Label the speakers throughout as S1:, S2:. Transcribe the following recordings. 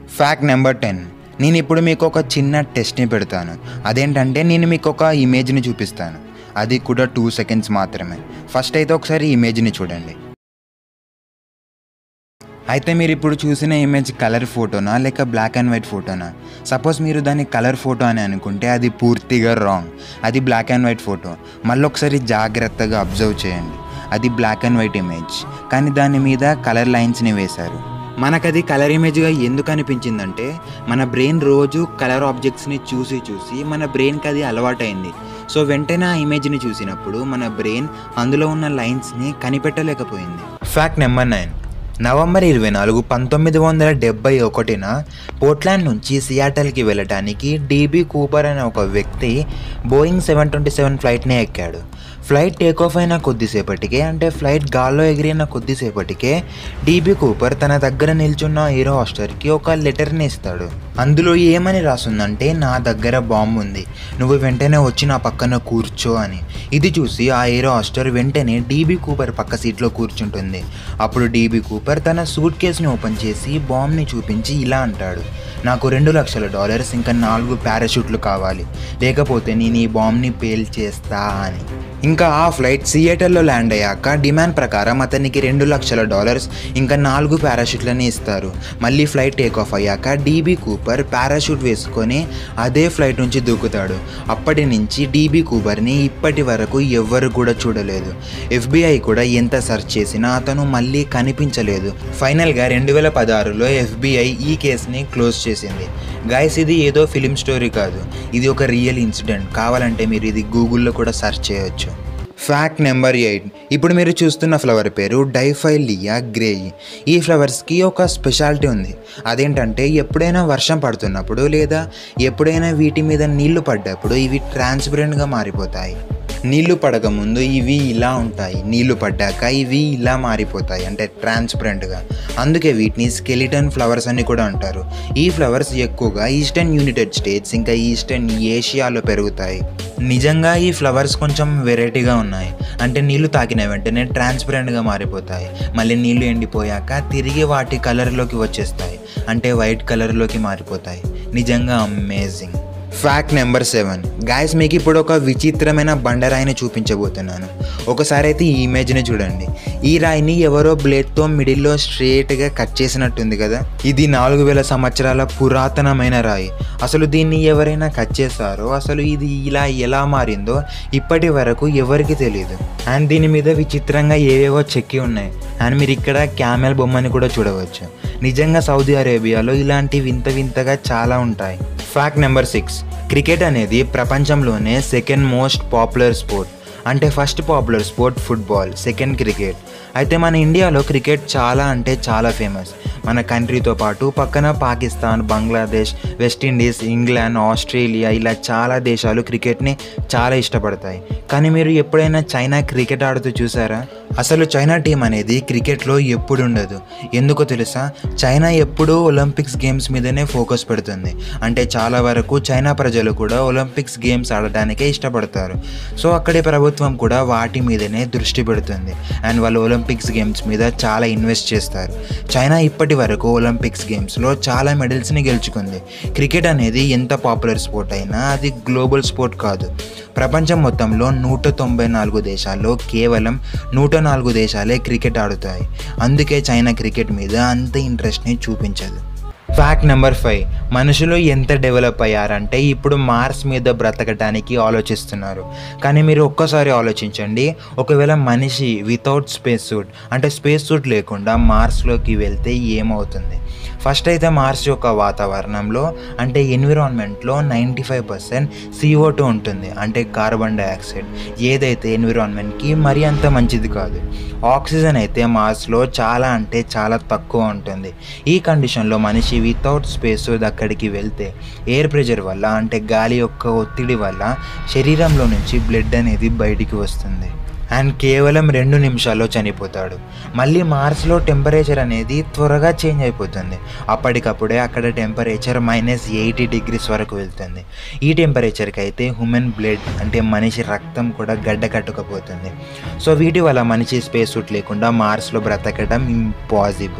S1: Fact number 10. నేను ఇప్పుడు మీకు ఒక చిన్న టెస్ట్ని పెడతాను. అదేంటంటే నేను మీకు ఒక ఇమేజ్ని చూపిస్తాను. అది కూడా 2 సెకండ్స్ మాత్రమే. ఫస్ట్ అయితే ఒకసారి ఇమేజ్ని చూడండి. అయితే మీరు ఇప్పుడు చూసిన ఇమేజ్ కలర్ ఫోటోనా లేక బ్లాక్ అండ్ వైట్ ఫోటోనా? సపోజ్ మీరు దాన్ని కలర్ ఫోటో అని అనుకుంటే అది పూర్తిగా రాంగ్. అది బ్లాక్ అండ్ వైట్ ఫోటో. మళ్ళీ ఒకసారి జాగ్రత్తగా అబ్జర్వ్ చేయండి. అది బ్లాక్ అండ్ వైట్ ఇమేజ్, కానీ దాని మీద కలర్ లైన్స్ని వేశారు. మనకది కలర్ ఇమేజ్గా ఎందుకు అనిపించిందంటే మన బ్రెయిన్ రోజు కలర్ ఆబ్జెక్ట్స్ని చూసి మన బ్రెయిన్కి అది అలవాటైంది. సో వెంటనే ఆ ఇమేజ్ని చూసినప్పుడు మన బ్రెయిన్ అందులో ఉన్న లైన్స్ని కనిపెట్టలేకపోయింది. Fact number 9. నవంబర్ 24, 1971న పోర్ట్లాండ్ నుంచి సియాటల్కి వెళ్ళటానికి డీబీ కూపర్ అనే ఒక వ్యక్తి బోయింగ్ 727 ఫ్లైట్ని ఎక్కాడు. ఫ్లైట్ టేక్-ఆఫ్ అయిన కొద్దిసేపటికే, అంటే ఫ్లైట్ గాల్లో ఎగిరిన కొద్దిసేపటికే డీబీ కూపర్ తన దగ్గర నిల్చున్న ఎయిర్ హోస్టర్కి ఒక లెటర్ని ఇస్తాడు. అందులో ఏమని రాసుందంటే, నా దగ్గర బాంబు ఉంది, నువ్వు వెంటనే వచ్చి నా పక్కన కూర్చో అని. ఇది చూసి ఆ ఎయిర్ హోస్టర్ వెంటనే డీబీ కూపర్ పక్క సీట్లో కూర్చుంటుంది. అప్పుడు డీబీ కూపర్ తన సూట్ కేస్ని ఓపెన్ చేసి బాంబ్ని చూపించి ఇలా అంటాడు, నాకు $2,00,000 ఇంకా 4 పారాషూట్లు కావాలి, లేకపోతే నేను ఈ బాంబ్ని పేల్చేస్తా అని. ఇంకా ఆ ఫ్లైట్ సియేటర్లో ల్యాండ్ అయ్యాక డిమాండ్ ప్రకారం అతనికి $2,00,000 ఇంకా 4 పారాషూట్లని ఇస్తారు. మళ్ళీ ఫ్లైట్ టేక్-ఆఫ్ అయ్యాక డీబీ కూపర్ పారాషూట్ వేసుకొని అదే ఫ్లైట్ నుంచి దూకుతాడు. అప్పటి నుంచి డీబీ కూపర్ని ఇప్పటి వరకు ఎవ్వరు కూడా చూడలేదు. FBI కూడా ఎంత సెర్చ్ చేసినా అతను మళ్ళీ కనిపించలేదు. ఫైనల్గా 2016లో FBI ఈ కేసుని క్లోజ్ చేసింది. గైస్, ఇది ఏదో ఫిలిం స్టోరీ కాదు, ఇది ఒక రియల్ ఇన్సిడెంట్. కావాలంటే మీరు ఇది గూగుల్లో కూడా సెర్చ్ చేయొచ్చు. Fact number 8. ఇప్పుడు మీరు చూస్తున్న ఫ్లవర్ పేరు డైఫైలియా గ్రేయి. ఈ ఫ్లవర్స్కి ఒక స్పెషాలిటీ ఉంది. అదేంటంటే ఎప్పుడైనా వర్షం పడుతున్నప్పుడు లేదా ఎప్పుడైనా వీటి మీద నీళ్లు పడ్డప్పుడు ఇవి ట్రాన్స్పరెంట్గా మారిపోతాయి. నీళ్లు పడకముందు ఇవి ఇలా ఉంటాయి, నీళ్లు పడ్డాక ఇవి ఇలా మారిపోతాయి, అంటే ట్రాన్స్పరెంట్గా. అందుకే వీటిని స్కెలిటన్ ఫ్లవర్స్ అని కూడా అంటారు. ఈ ఫ్లవర్స్ ఎక్కువగా ఈస్టర్న్ యునైటెడ్ స్టేట్స్ ఇంకా ఈస్టర్న్ ఏషియాలో పెరుగుతాయి. నిజంగా ఈ ఫ్లవర్స్ కొంచెం వెరైటీగా ఉన్నాయి. అంటే నీళ్లు తాకిన వెంటనే ట్రాన్స్పరెంట్గా మారిపోతాయి, మళ్ళీ నీళ్లు ఎండిపోయాక తిరిగి వాటి కలర్లోకి వచ్చేస్తాయి, అంటే వైట్ కలర్లోకి మారిపోతాయి. నిజంగా అమేజింగ్. Fact number 7. గాయస్, మీకు ఇప్పుడు ఒక విచిత్రమైన బండరాయిని చూపించబోతున్నాను. ఒకసారి అయితే ఈ ఇమేజ్ని చూడండి. ఈ రాయిని ఎవరో బ్లేడ్తో మిడిల్లో స్ట్రేట్గా కట్ చేసినట్టుంది కదా. ఇది 4000 సంవత్సరాల పురాతనమైన రాయి. అసలు దీన్ని ఎవరైనా కట్ చేస్తారో, అసలు ఇది ఇలా ఎలా మారిందో ఇప్పటి వరకు ఎవరికి తెలియదు. అండ్ దీని మీద విచిత్రంగా ఏవేవో చెక్కి ఉన్నాయి. అండ్ మీరు ఇక్కడ క్యామెల్ బొమ్మని కూడా చూడవచ్చు. నిజంగా సౌదీ అరేబియాలో ఇలాంటి వింతగా చాలా ఉంటాయి. Fact number 6. క్రికెట్ అనేది ప్రపంచంలోనే సెకండ్ మోస్ట్ పాపులర్ స్పోర్ట్. అంటే first popular sport football, second cricket. అయితే మన ఇండియాలో క్రికెట్ చాలా ఫేమస్. మన కంట్రీతో పాటు పక్కన Pakistan, Bangladesh, West Indies, England, Australia ఇలా చాలా దేశాలు క్రికెట్ని చాలా ఇష్టపడతాయి. కానీ మీరు ఎప్పుడైనా చైనా క్రికెట్ ఆడుతూ చూసారా? అసలు చైనా టీం అనేది క్రికెట్లో ఎప్పుడు ఉండదు. ఎందుకో తెలుసా? చైనా ఎప్పుడూ ఒలింపిక్స్ గేమ్స్ మీదనే ఫోకస్ పెడుతుంది. అంటే చాలా వరకు చైనా ప్రజలు కూడా ఒలింపిక్స్ గేమ్స్ ఆడటానికే ఇష్టపడతారు. సో అక్కడి ప్రభుత్వం కూడా వాటి మీదనే దృష్టి పెడుతుంది. అండ్ వాళ్ళు ఒలింపిక్స్ గేమ్స్ మీద చాలా ఇన్వెస్ట్ చేస్తారు. చైనా ఇప్పటి వరకు ఒలింపిక్స్ గేమ్స్లో చాలా మెడల్స్ని గెలుచుకుంది. క్రికెట్ అనేది ఎంత పాపులర్ స్పోర్ట్ అయినా అది గ్లోబల్ స్పోర్ట్ కాదు. ప్రపంచం మొత్తంలో 194 దేశాల్లో కేవలం 104 దేశాలే క్రికెట్ ఆడుతాయి. అందుకే చైనా క్రికెట్ మీద అంత ఇంట్రెస్ట్ని చూపించదు. Fact number 5. మనుషులు ఎంత డెవలప్ అయ్యారంటే ఇప్పుడు మార్స్ మీద బ్రతకడానికి ఆలోచిస్తున్నారు. కానీ మీరు ఒక్కసారి ఆలోచించండి, ఒకవేళ మనిషి వితౌట్ స్పేస్ సూట్, అంటే స్పేస్ సూట్ లేకుండా మార్స్లోకి వెళ్తే ఏమవుతుంది? ఫస్ట్ అయితే మార్స్ యొక్క వాతావరణంలో, అంటే ఎన్విరాన్మెంట్లో 95% CO2 ఉంటుంది, అంటే కార్బన్ డైఆక్సైడ్. ఏదైతే ఎన్విరాన్మెంట్కి మరీ అంత మంచిది కాదు. ఆక్సిజన్ అయితే మార్స్లో చాలా తక్కువ ఉంటుంది. ఈ కండిషన్లో మనిషి వితౌట్ స్పేస్ అక్కడికి వెళ్తే ఎయిర్ ప్రెషర్ వల్ల, అంటే గాలి యొక్క ఒత్తిడి వల్ల శరీరంలో నుంచి బ్లడ్ అనేది బయటికి వస్తుంది. అండ్ కేవలం 2 నిమిషాల్లో చనిపోతాడు. మళ్ళీ మార్స్లో టెంపరేచర్ అనేది త్వరగా చేంజ్ అయిపోతుంది. అప్పటికప్పుడే అక్కడ టెంపరేచర్ -80 degrees వరకు వెళ్తుంది. ఈ టెంపరేచర్కి అయితే హ్యూమన్ బ్లడ్, అంటే మనిషి రక్తం కూడా గడ్డ కట్టుకపోతుంది. సో వీటి వల్ల మనిషి స్పేస్ సూట్ లేకుండా మార్స్లో బ్రతకడం ఇంపాసిబుల్.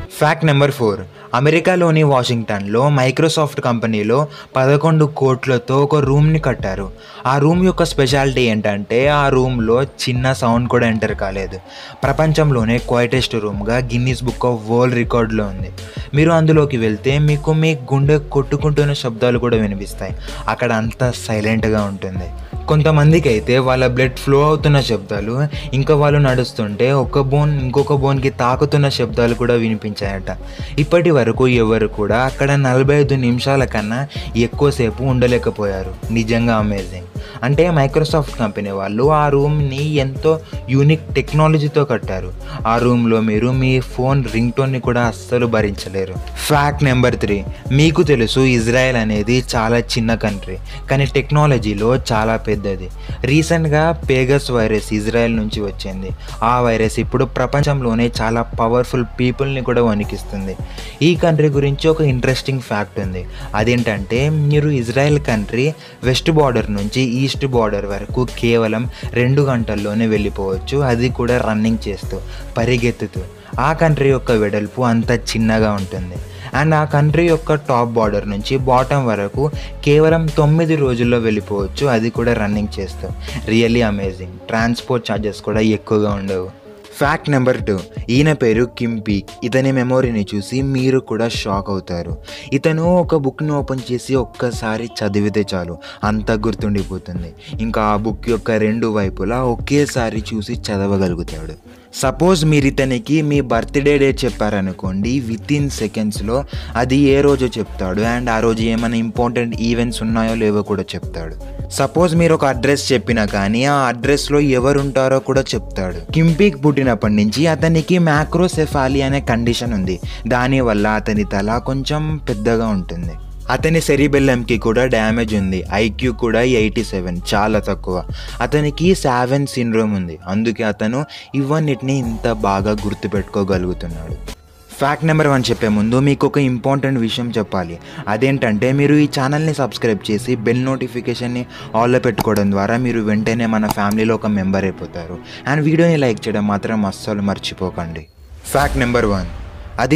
S1: ఫ్యాక్ట్ నెంబర్ 4, అమెరికాలోని వాషింగ్టన్లో మైక్రోసాఫ్ట్ కంపెనీలో 11 కోట్లతో ఒక రూమ్ని కట్టారు. ఆ రూమ్ యొక్క స్పెషాలిటీ ఏంటంటే ఆ రూమ్లో చిన్న సౌండ్ కూడా ఎంటర్ కాలేదు. ప్రపంచంలోనే క్వైటెస్ట్ రూమ్గా గిన్నీస్ బుక్ ఆఫ్ వరల్డ్ రికార్డులో ఉంది. మీరు అందులోకి వెళ్తే మీకు మీ గుండె కొట్టుకుంటున్న శబ్దాలు కూడా వినిపిస్తాయి. అక్కడ అంతా సైలెంట్గా ఉంటుంది. కొంతమందికి అయితే వాళ్ళ బ్లడ్ ఫ్లో అవుతున్న శబ్దాలు, ఇంకా వాళ్ళు నడుస్తుంటే ఒక బోన్ ఇంకొక బోన్కి తాకుతున్న శబ్దాలు కూడా వినిపించాయట. ఇప్పటి వరకు ఎవరు కూడా అక్కడ 45 నిమిషాల కన్నా ఎక్కువసేపు ఉండలేకపోయారు. నిజంగా అమేజింగ్. అంటే మైక్రోసాఫ్ట్ కంపెనీ వాళ్ళు ఆ రూమ్ని ఎంతో యూనిక్ టెక్నాలజీతో కట్టారు. ఆ రూమ్లో మీరు మీ ఫోన్ రింగ్ టోన్ని కూడా అస్సలు భరించలేరు. ఫ్యాక్ట్ నెంబర్ 3, మీకు తెలుసు ఇజ్రాయెల్ అనేది చాలా చిన్న కంట్రీ, కానీ టెక్నాలజీలో చాలా పెద్దది. రీసెంట్గా పేగస్ వైరస్ ఇజ్రాయెల్ నుంచి వచ్చింది. ఆ వైరస్ ఇప్పుడు ప్రపంచంలోనే చాలా పవర్ఫుల్ పీపుల్ని కూడా వణికిస్తుంది. ఈ కంట్రీ గురించి ఒక ఇంట్రెస్టింగ్ ఫ్యాక్ట్ ఉంది. అదేంటంటే మీరు ఇజ్రాయెల్ కంట్రీ వెస్ట్ బార్డర్ నుంచి ఈస్ట్ బార్డర్ వరకు కేవలం 2 గంటల్లోనే వెళ్ళిపోవచ్చు, అది కూడా రన్నింగ్ చేస్తూ, పరిగెత్తుతూ. ఆ కంట్రీ యొక్క వెడల్పు అంత చిన్నగా ఉంటుంది. అండ్ ఆ కంట్రీ యొక్క టాప్ బార్డర్ నుంచి బాటమ్ వరకు కేవలం 9 రోజుల్లో వెళ్ళిపోవచ్చు, అది కూడా రన్నింగ్ చేస్తూ. Really amazing. ట్రాన్స్పోర్ట్ ఛార్జెస్ కూడా ఎక్కువగా ఉండవు. ఫ్యాక్ట్ నెంబర్ 2, ఈయన పేరు కిమ్ పీక్. ఇతని మెమొరీని చూసి మీరు కూడా షాక్ అవుతారు. ఇతను ఒక బుక్ని ఓపెన్ చేసి ఒక్కసారి చదివితే చాలు అంత గుర్తుండిపోతుంది. ఇంకా ఆ బుక్ యొక్క 2 వైపులా ఒకేసారి చూసి చదవగలుగుతాడు. సపోజ్ మీరు ఇతనికి మీ బర్త్డే డేట్ చెప్పారనుకోండి, వితిన్ సెకండ్స్లో అది ఏ రోజో చెప్తాడు. అండ్ ఆ రోజు ఏమైనా ఇంపార్టెంట్ ఈవెంట్స్ ఉన్నాయో లేవో కూడా చెప్తాడు. సపోజ్ మీరు ఒక అడ్రస్ చెప్పినా కానీ ఆ అడ్రస్లో ఎవరు ఉంటారో కూడా చెప్తాడు. కిమ్ పీక్ పుట్టినప్పటి నుంచి అతనికి మ్యాక్రోసెఫాలీ అనే కండిషన్ ఉంది. దానివల్ల అతని తల కొంచెం పెద్దగా ఉంటుంది. అతని సెరిబెల్లంకి కూడా డ్యామేజ్ ఉంది. ఐక్యూ కూడా 87, చాలా తక్కువ. అతనికి సావెన్ సిండ్రోమ్ ఉంది. అందుకే అతను ఇవన్నిటిని ఇంత బాగా గుర్తుపెట్టుకోగలుగుతున్నాడు. ఫ్యాక్ట్ నెంబర్ 1 చెప్పే ముందు మీకు ఒక ఇంపార్టెంట్ విషయం చెప్పాలి. అదేంటంటే మీరు ఈ ఛానల్ని సబ్స్క్రైబ్ చేసి బెల్ నోటిఫికేషన్ని ఆల్లో పెట్టుకోవడం ద్వారా మీరు వెంటనే మన ఫ్యామిలీలో ఒక మెంబర్ అయిపోతారు. అండ్ వీడియోని లైక్ చేయడం మాత్రం అస్సలు మర్చిపోకండి. ఫ్యాక్ట్ నెంబర్ 1, అది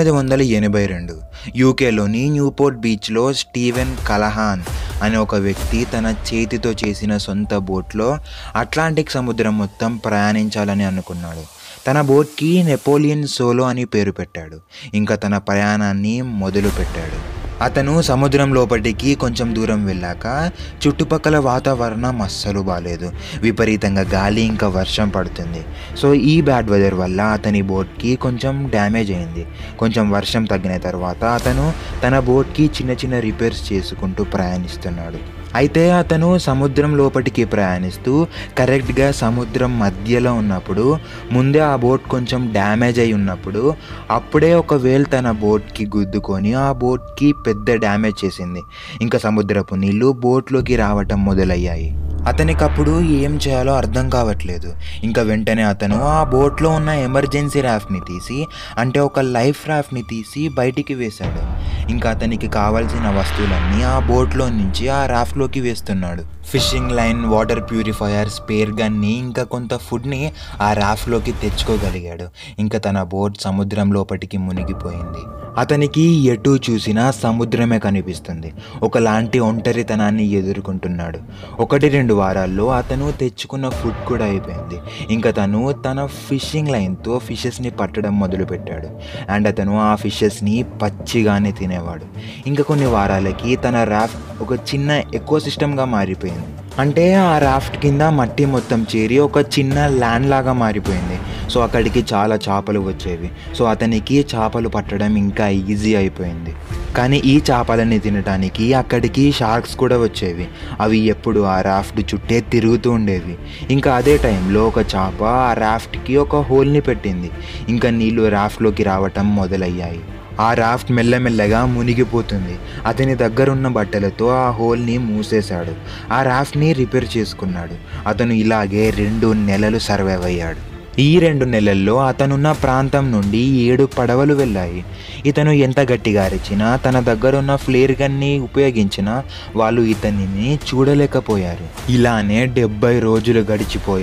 S1: 1982 యూకేలోని న్యూపోర్ట్ బీచ్లో స్టీవెన్ కలహాన్ అనే ఒక వ్యక్తి తన చేతితో చేసిన సొంత బోట్లో అట్లాంటిక్ సముద్రం మొత్తం ప్రయాణించాలని అనుకున్నాడు. తన బోట్కి నెపోలియన్ సోలో అని పేరు పెట్టాడు. ఇంకా తన ప్రయాణాన్ని మొదలుపెట్టాడు. అతను సముద్రం లోపలికి కొంచెం దూరం వెళ్ళాక చుట్టుపక్కల వాతావరణం అస్సలు బాలేదు. విపరీతంగా గాలి ఇంకా వర్షం పడుతుంది. సో ఈ బ్యాడ్ వెదర్ వల్ల అతని బోట్కి కొంచెం డ్యామేజ్ అయింది. కొంచెం వర్షం తగ్గిన తర్వాత అతను తన బోట్కి చిన్న చిన్న రిపేర్స్ చేసుకుంటూ ప్రయాణిస్తున్నాడు. అయితే అతను సముద్రం లోపలికి ప్రయాణిస్తూ కరెక్ట్గా సముద్రం మధ్యలో ఉన్నప్పుడు, ముందే ఆ బోట్ కొంచెం డ్యామేజ్ అయి ఉన్నప్పుడు, అప్పుడే ఒక వేల్ తన బోట్కి గుద్దుకొని ఆ బోట్కి పెద్ద డ్యామేజ్ చేసింది. ఇంకా సముద్రపు నీళ్లు బోట్లోకి రావటం మొదలయ్యాయి. అతనికి అప్పుడు ఏం చేయాలో అర్థం కావట్లేదు. ఇంకా వెంటనే అతను ఆ బోట్లో ఉన్న ఎమర్జెన్సీ రాఫ్ట్ని తీసి, అంటే ఒక లైఫ్ రాఫ్ట్ని తీసి బయటికి వేశాడు. ఇంకా అతనికి కావాల్సిన వస్తువులన్నీ ఆ బోట్లో నుంచి ఆ రాఫ్ట్లోకి వేస్తున్నాడు. Fishing line, water purifier, spare గన్ని, ఇంకా కొంత ఫుడ్ని ఆ రాఫ్ట్లోకి తెచ్చుకోగలిగాడు. ఇంకా తన బోట్ సముద్రం లోపలికి మునిగిపోయింది. అతనికి ఎటు చూసినా సముద్రమే కనిపిస్తుంది. ఒకలాంటి ఒంటరితనాన్ని ఎదుర్కొంటున్నాడు. 1-2 వారాల్లో అతను తెచ్చుకున్న ఫుడ్ కూడా అయిపోయింది. ఇంకా తను తన ఫిషింగ్ లైన్తో ఫిషెస్ని పట్టడం మొదలుపెట్టాడు. అండ్ అతను ఆ ఫిషెస్ని పచ్చిగానే తినేవాడు. ఇంకా కొన్ని వారాలకి తన రాఫ్ట్ ఒక చిన్న ఎకోసిస్టమ్గా మారిపోయింది. అంటే ఆ రాఫ్ట్ కింద మట్టి మొత్తం చేరి ఒక చిన్న ల్యాండ్ లాగా మారిపోయింది. సో అక్కడికి చాలా చేపలు వచ్చేవి. సో అతనికి చేపలు పట్టడం ఇంకా ఈజీ అయిపోయింది. కానీ ఈ చేపలని తినడానికి అక్కడికి షార్క్స్ కూడా వచ్చేవి. అవి ఎప్పుడు ఆ రాఫ్ట్ చుట్టే తిరుగుతూ ఉండేవి. ఇంకా అదే టైంలో ఒక చేప ఆ రాఫ్ట్కి ఒక హోల్ని పెట్టింది. ఇంకా నీళ్లు రాఫ్ట్లోకి రావటం మొదలయ్యాయి. ఆ రాఫ్ట్ మెల్లమెల్లగా మునిగిపోతుంది. అతని దగ్గరున్న బట్టలతో ఆ హోల్ని మూసేశాడు. ఆ రాఫ్ట్ని రిపేర్ చేసుకున్నాడు. అతను ఇలాగే 2 నెలలు సర్వైవ్ అయ్యాడు. ఈ 2 నెలల్లో అతనున్న ప్రాంతం నుండి 7 పడవలు వెళ్ళాయి. ఇతను ఎంత గట్టిగా అరిచినా, తన దగ్గరున్న ఫ్లేర్ గన్ని ఉపయోగించినా వాళ్ళు ఇతనిని చూడలేకపోయారు. ఇలానే 70 రోజులు గడిచిపోయాయి.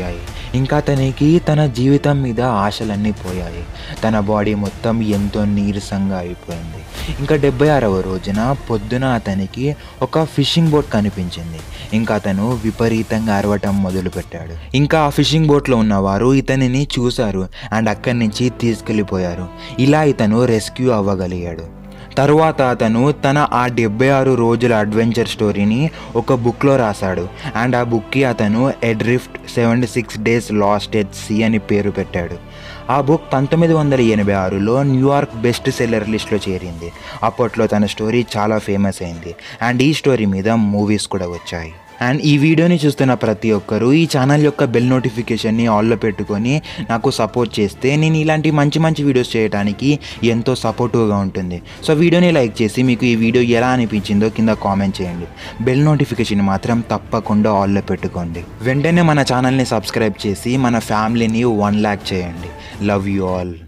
S1: ఇంకా అతనికి తన జీవితం మీద ఆశలన్నీ పోయాయి. తన బాడీ మొత్తం ఎంతో నీరసంగా అయిపోయింది. ఇంకా 76వ రోజున పొద్దున అతనికి ఒక ఫిషింగ్ బోట్ కనిపించింది. ఇంకా అతను విపరీతంగా అరవటం మొదలుపెట్టాడు. ఇంకా ఆ ఫిషింగ్ బోట్లో ఉన్నవారు ఇతనిని చూశారు అండ్ అక్కడి నుంచి తీసుకెళ్ళిపోయారు. ఇలా ఇతను రెస్క్యూ అవ్వగలిగాడు. తరువాత అతను తన ఆ 76 రోజుల అడ్వెంచర్ స్టోరీని ఒక బుక్లో రాశాడు. అండ్ ఆ బుక్కి అతను adrift 76 days lost at sea అని పేరు పెట్టాడు. ఆ బుక్ 1986లో న్యూయార్క్ బెస్ట్ సెల్లర్ లిస్ట్లో చేరింది. అప్పట్లో తన స్టోరీ చాలా ఫేమస్ అయింది అండ్ ఈ స్టోరీ మీద మూవీస్ కూడా వచ్చాయి. అండ్ ఈ వీడియోని చూస్తున్న ప్రతి ఒక్కరూ ఈ ఛానల్ యొక్క బెల్ నోటిఫికేషన్ని ఆల్లో పెట్టుకొని నాకు సపోర్ట్ చేస్తే నేను ఇలాంటి మంచి మంచి వీడియోస్ చేయడానికి ఎంతో సపోర్టివ్గా ఉంటుంది. సో వీడియోని లైక్ చేసి మీకు ఈ వీడియో ఎలా అనిపించిందో కింద కామెంట్ చేయండి. బెల్ నోటిఫికేషన్ మాత్రం తప్పకుండా ఆల్లో పెట్టుకోండి. వెంటనే మన ఛానల్ని సబ్స్క్రైబ్ చేసి మన ఫ్యామిలీని 1 lakh చేయండి. Love you all.